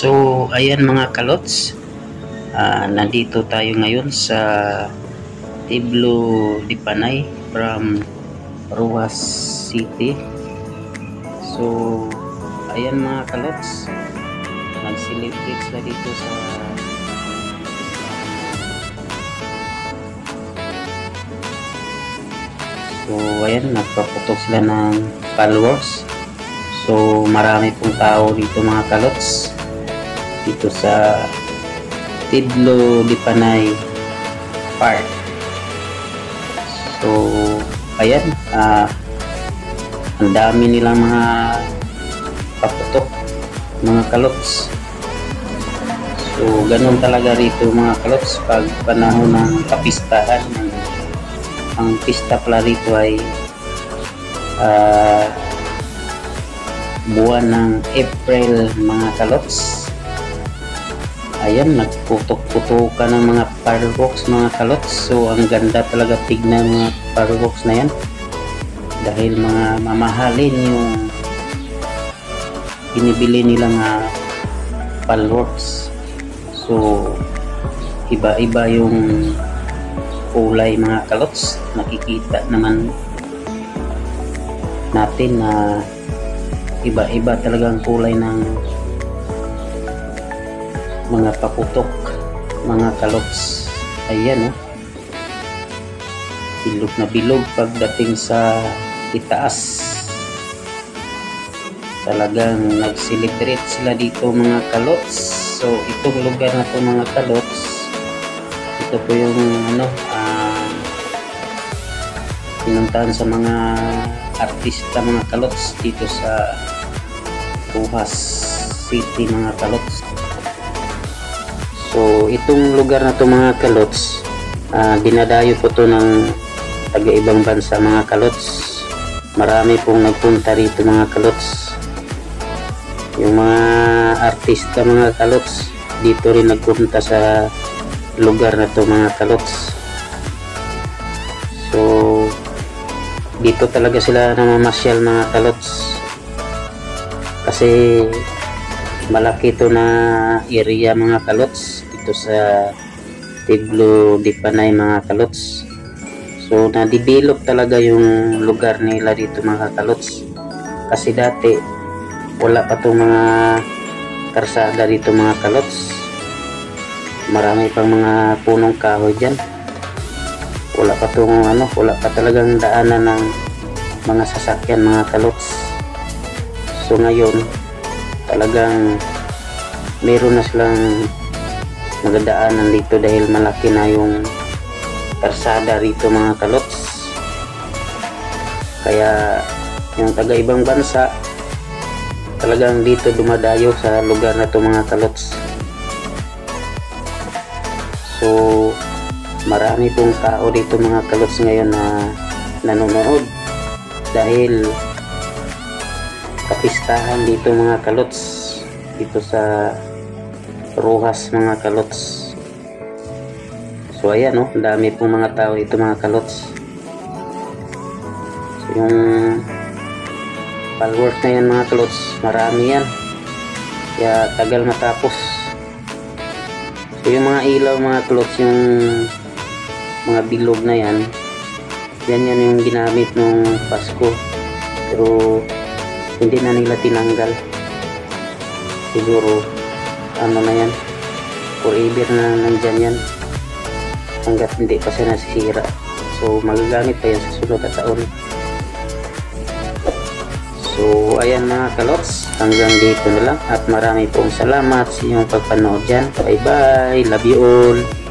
So, ayan mga kalots, nandito tayo ngayon sa Tiblo de Panay from Rojas City. So, ayan mga kalots, nag-celebrate sila dito sa So, ayan, nagpaputok sila ng fireworks. So, marami pong tao dito mga kalots, dito sa Tiblo de Panay Park. So, ayan, ang dami nilang mga paputok, mga kalots. So, ganun talaga rito mga kalots pag panahon ng kapistahan. Ang pista pala rito ay buwan ng April mga kalots. Ayan, nagputok-putokan ng mga fireworks mga kalots. So ang ganda talaga tignan mga fireworks na yan, dahil mga mamahalin yung binibili nilang fireworks. So iba-iba yung kulay mga kalots. Nakikita naman natin na iba-iba talagang kulay ng mga paputok mga kalots. Ayan bilog na bilog pagdating sa itaas. Talagang nag-celebrate sila dito mga kalots. So itong lugar na to mga kalots, ito po yung pinuntahan sa mga artista mga kalots dito sa Rojas City mga kalots. So itong lugar na to mga kalots, dinadayo po to ng taga-ibang bansa mga kalots. Marami pong nagpunta rito mga kalots. Yung mga artista mga kalots dito rin nagpunta sa lugar na to mga kalots. So dito talaga sila namamasyal mga kalots, kasi malaki to na area mga kalots dito sa Tiblo de Panay mga kalots. So na-develop talaga yung lugar nila dito mga kalots, kasi dati wala pa tong mga karsada dito mga kalots. Marami pang mga punong kahoy dyan. Wala pa tong wala pa talagang daanan ng mga sasakyan mga kalots. So ngayon talagang meron na silang magdadaanan dito, dahil malaki na yung karsada rito mga kalots. Kaya yung taga ibang bansa talagang dito dumadayo sa lugar na to mga kalots. So marami pong tao dito mga kalots ngayon na nanonood, dahil kapistahan dito mga kalots dito sa Rojas mga kalots. So ayan dami pong mga tao dito mga kalots. So yung fireworks na yan mga kalots, marami yan, kaya tagal matapos. So yung mga ilaw mga kalots, yung mga bilog na yan yung ginamit nung Pasko, pero hindi na nila tinanggal. Siguro na yan, forever na nandyan yan hanggat hindi pa siya nasisira. So magagamit pa yan sa sunod na taon. So ayan mga kalots, hanggang dito na lang, at marami pong salamat sa inyong pagpanood dyan. Bye bye, love you all.